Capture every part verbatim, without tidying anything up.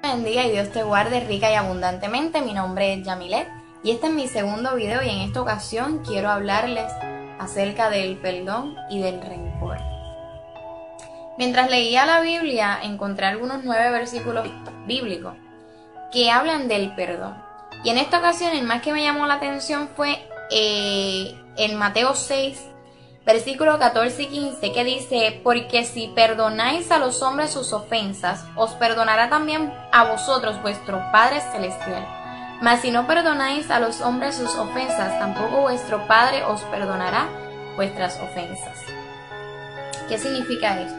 bendiga y Dios te guarde rica y abundantemente. Mi nombre es Yamilet y este es mi segundo video, y en esta ocasión quiero hablarles acerca del perdón y del rencor. Mientras leía la Biblia encontré algunos nueve versículos bíblicos que hablan del perdón, y en esta ocasión el más que me llamó la atención fue eh, en Mateo seis, versículo catorce y quince, que dice: porque si perdonáis a los hombres sus ofensas, os perdonará también a vosotros vuestro Padre Celestial. Mas si no perdonáis a los hombres sus ofensas, tampoco vuestro Padre os perdonará vuestras ofensas. ¿Qué significa esto?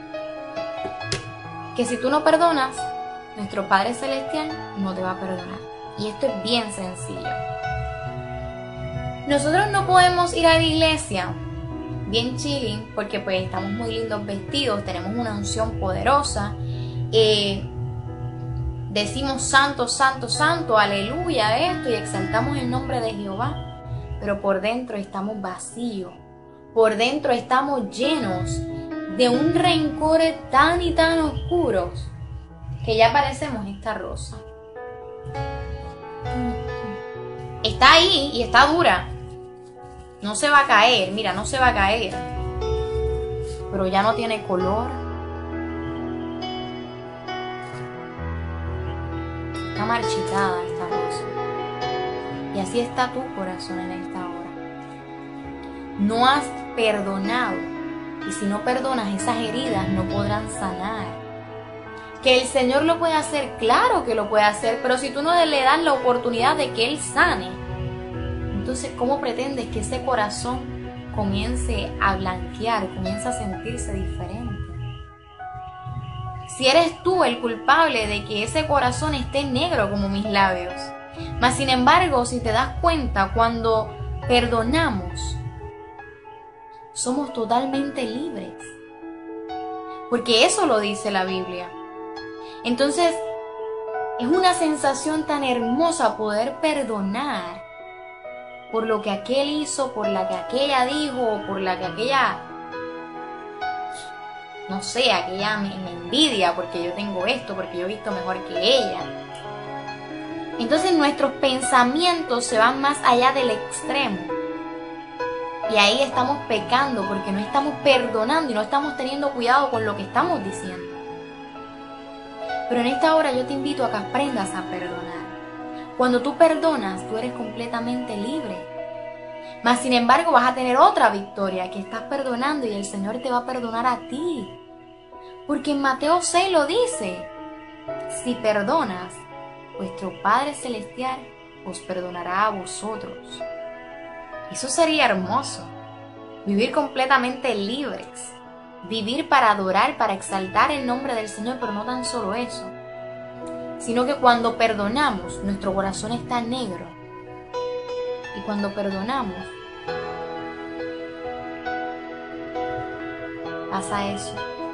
Que si tú no perdonas, nuestro Padre Celestial no te va a perdonar. Y esto es bien sencillo. Nosotros no podemos ir a la iglesia bien chilling porque pues estamos muy lindos vestidos, tenemos una unción poderosa, eh, decimos santo, santo, santo, aleluya esto, y exaltamos el nombre de Jehová, pero por dentro estamos vacíos, por dentro estamos llenos de un rencor tan y tan oscuros que ya parecemos esta rosa. Está ahí y está dura. No se va a caer, mira, no se va a caer. Pero ya no tiene color. Está marchitada esta rosa. Y así está tu corazón en esta hora. No has perdonado. Y si no perdonas, esas heridas no podrán sanar. Que el Señor lo puede hacer, claro que lo puede hacer, pero si tú no le das la oportunidad de que Él sane, entonces, ¿cómo pretendes que ese corazón comience a blanquear, comience a sentirse diferente? Si eres tú el culpable de que ese corazón esté negro como mis labios. Mas, sin embargo, si te das cuenta, cuando perdonamos, somos totalmente libres. Porque eso lo dice la Biblia. Entonces, es una sensación tan hermosa poder perdonar por lo que aquel hizo, por la que aquella dijo, o por la que aquella, no sé, aquella me, me envidia porque yo tengo esto, porque yo he visto mejor que ella. Entonces nuestros pensamientos se van más allá del extremo. Y ahí estamos pecando porque no estamos perdonando y no estamos teniendo cuidado con lo que estamos diciendo. Pero en esta hora yo te invito a que aprendas a perdonar. Cuando tú perdonas, tú eres completamente libre. Mas, sin embargo, vas a tener otra victoria, que estás perdonando y el Señor te va a perdonar a ti. Porque en Mateo seis lo dice: si perdonas, vuestro Padre Celestial os perdonará a vosotros. Eso sería hermoso. Vivir completamente libres. Vivir para adorar, para exaltar el nombre del Señor, pero no tan solo eso, sino que cuando perdonamos, nuestro corazón está negro. Y cuando perdonamos, pasa eso.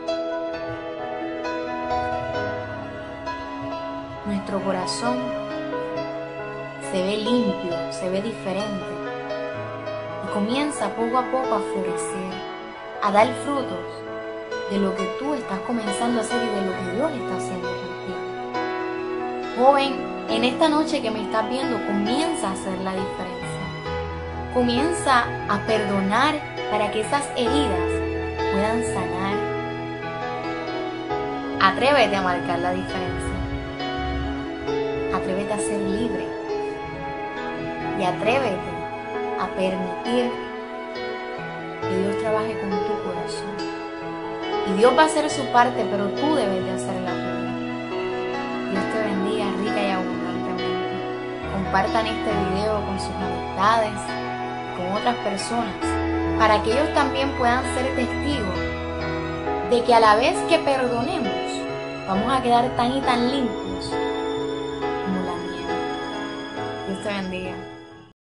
Nuestro corazón se ve limpio, se ve diferente. Y comienza poco a poco a florecer, a dar frutos de lo que tú estás comenzando a hacer y de lo que Dios está haciendo contigo. Joven, en esta noche que me estás viendo, comienza a hacer la diferencia. Comienza a perdonar para que esas heridas puedan sanar. Atrévete a marcar la diferencia. Atrévete a ser libre. Y atrévete a permitir que Dios trabaje con tu corazón. Y Dios va a hacer su parte, pero tú debes de hacer la tuya. Dios te bendiga rica y abundantemente. Compartan este video con sus amistades, con otras personas, para que ellos también puedan ser testigos de que a la vez que perdonemos, vamos a quedar tan y tan limpios como la nieve. Dios te bendiga.